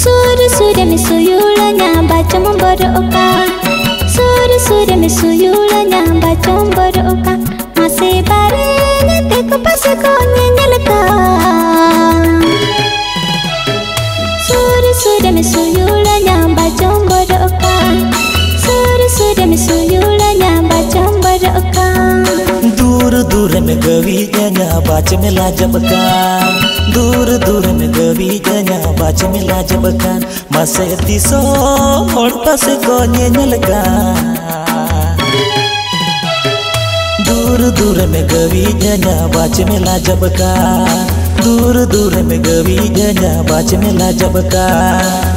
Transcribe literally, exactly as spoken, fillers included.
सुर सुर में सुयुलना बाचम बरोका सुर सुर में सुयुलना बाचम बरोका मासे बारे ने देखो पास को नेलका सुर सुर में सुयुलना बाचम बरोका सुर सुर में सुयुलना बाचम बरोका दूर दूर में गवी जना बाच में लाजबका दूर दूर में गवी जना बाच में लाजबका मासे तिसो होड़ पास को नेलका दूर दूर में गवी जना बाच में लाजबका दूर दूर में गवी जना बाच में लाजबका।